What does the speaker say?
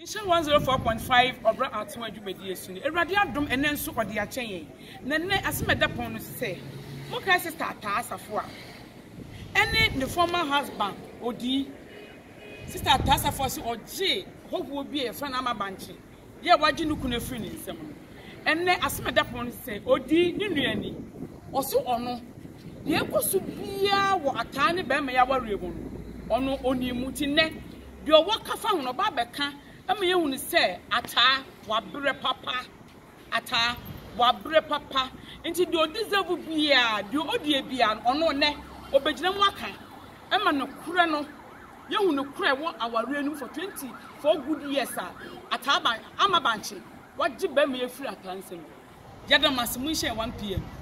Nhyira 104.5 obra atwa adwumadi esuni Ewurade adom ene nso ode a kyen nenne asemeda pon no se mo ka sister Atasafo a ene the former husband odi sister Atasafo se oje hoho bi e fa na amabanche ye waje no kuna firi ni nsem no ene asemeda pon no se odi ni nuani oso ono ye koso bia wo ata ne be ma ya ware mu no ono oni muti ne de owo kafa ho no ba beka ama ye hunu se ata wabre papa ata wabre papa nti de odizevu bia de odie bia ono ne obegina mu aka ama no kure no ye hunu kure wo aware no for 24 good years ata ama banche waje ba me yefiri ata nsem yada masemu hye 1 pm